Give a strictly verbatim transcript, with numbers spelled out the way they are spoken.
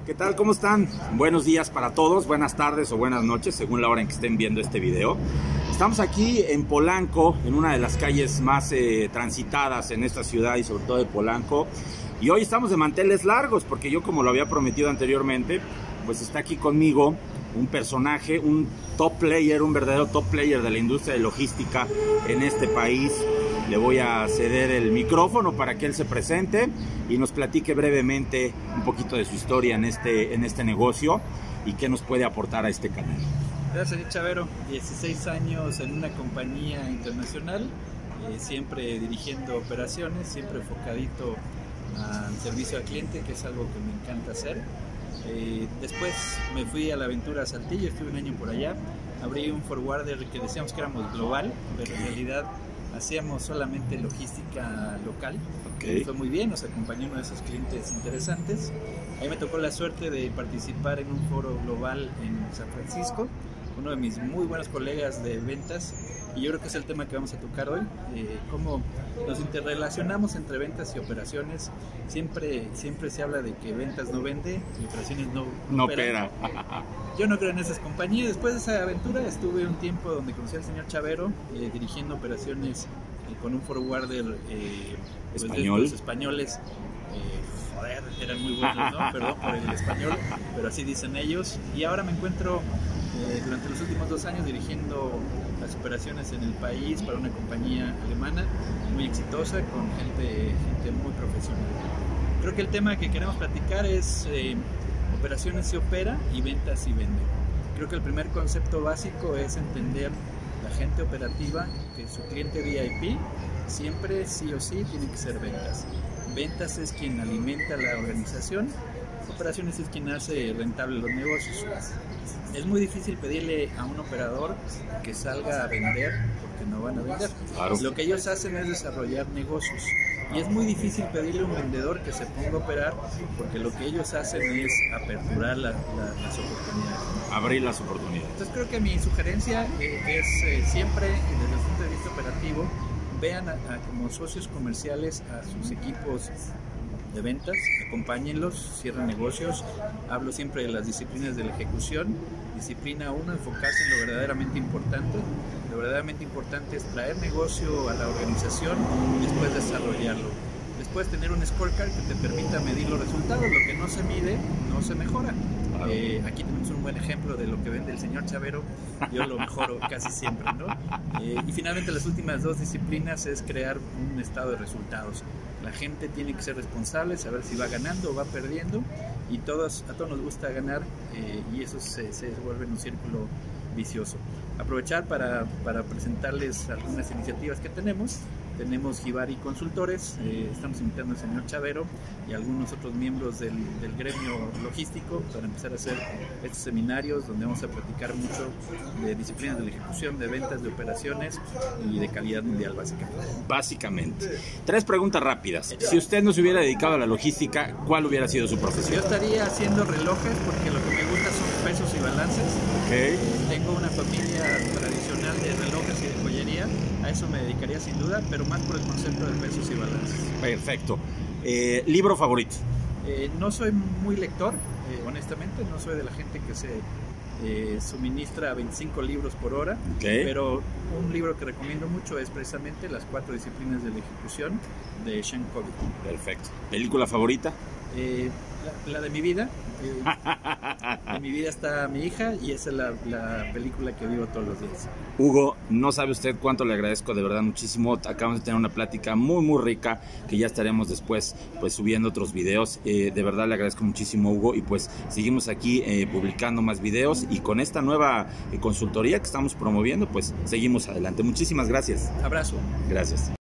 ¿Qué tal? ¿Cómo están? Buenos días para todos, buenas tardes o buenas noches, según la hora en que estén viendo este video. Estamos aquí en Polanco, en una de las calles más eh, transitadas en esta ciudad y sobre todo de Polanco. Y hoy estamos de manteles largos porque yo, como lo había prometido anteriormente, pues está aquí conmigo un personaje, un top player, un verdadero top player de la industria de logística en este país. Le voy a ceder el micrófono para que él se presente y nos platique brevemente un poquito de su historia en este, en este negocio y qué nos puede aportar a este canal. Gracias, señor Chavero. dieciséis años en una compañía internacional, eh, siempre dirigiendo operaciones, siempre enfocadito al servicio al cliente, que es algo que me encanta hacer. Eh, después me fui a la aventura a Saltillo, estuve un año por allá, abrí un forwarder que decíamos que éramos global, pero en realidad hacíamos solamente logística local. Okay. Fue muy bien, nos acompañó uno de esos clientes interesantes. Ahí me tocó la suerte de participar en un foro global en San Francisco, uno de mis muy buenos colegas de ventas, y yo creo que es el tema que vamos a tocar hoy, eh, cómo nos interrelacionamos entre ventas y operaciones. Siempre, siempre se habla de que ventas no vende y operaciones no, no, no opera. Yo no creo en esas compañías. Después de esa aventura estuve un tiempo donde conocí al señor Chavero, eh, dirigiendo operaciones eh, con un forwarder eh, pues, español. Los españoles, eh, joder, eran muy buenos, ¿no? Perdón por el español, pero así dicen ellos. Y ahora me encuentro eh, durante los últimos dos años dirigiendo las operaciones en el país para una compañía alemana muy exitosa, con gente, gente muy profesional. Creo que el tema que queremos platicar es eh, operaciones se opera y ventas se vende. Creo que el primer concepto básico es entender la gente operativa, que su cliente V I P siempre sí o sí tiene que ser ventas. Ventas es quien alimenta la organización, operaciones es quien hace rentable los negocios. Es muy difícil pedirle a un operador que salga a vender porque no van a vender. Claro. Lo que ellos hacen es desarrollar negocios. Y es muy difícil pedirle a un vendedor que se ponga a operar porque lo que ellos hacen es aperturar la, la, las oportunidades. Abrir las oportunidades. Entonces creo que mi sugerencia eh, es eh, siempre, desde el punto de vista operativo, vean a, a, como socios comerciales a sus equipos de ventas, acompáñenlos, cierren negocios. Hablo siempre de las disciplinas de la ejecución. Disciplina uno, enfocarse en lo verdaderamente importante. Lo verdaderamente importante es traer negocio a la organización y después desarrollarlo. Después tener un scorecard que te permita medir los resultados. Lo que no se mide, no se mejora. Claro. Eh, aquí tenemos un buen ejemplo de lo que vende el señor Chavero. Yo lo mejoro casi siempre, ¿no? Eh, y finalmente las últimas dos disciplinas es crear un estado de resultados. La gente tiene que ser responsable, saber si va ganando o va perdiendo, y todos, a todos nos gusta ganar, eh, y eso se, se vuelve en un círculo vicioso. Aprovechar para, para presentarles algunas iniciativas que tenemos. Tenemos Hibari Consultores, eh, estamos invitando al señor Chavero y algunos otros miembros del, del gremio logístico para empezar a hacer estos seminarios donde vamos a platicar mucho de disciplinas de la ejecución, de ventas, de operaciones y de calidad mundial, básicamente. Básicamente. Tres preguntas rápidas. Si usted no se hubiera dedicado a la logística, ¿cuál hubiera sido su profesión? Yo estaría haciendo relojes porque lo que me gusta son pesos y balances. Okay. Tengo una familia tradicional de relojes y de joyería, a eso me dedicaría sin duda, pero más por el concepto de pesos y balances. Perfecto. Eh, ¿Libro favorito? Eh, no soy muy lector, eh, honestamente, no soy de la gente que se eh, suministra veinticinco libros por hora, okay. Pero un libro que recomiendo mucho es precisamente Las cuatro disciplinas de la ejecución, de Sean Covey. Perfecto. ¿Película favorita? Eh, la, la de mi vida. Eh, en mi vida está mi hija y esa es la, la película que vivo todos los días. Hugo, no sabe usted cuánto le agradezco, de verdad muchísimo. Acabamos de tener una plática muy muy rica que ya estaremos después pues subiendo otros videos. Eh, de verdad le agradezco muchísimo, Hugo, y pues seguimos aquí eh, publicando más videos, y con esta nueva eh, consultoría que estamos promoviendo pues seguimos adelante. Muchísimas gracias. Abrazo. Gracias.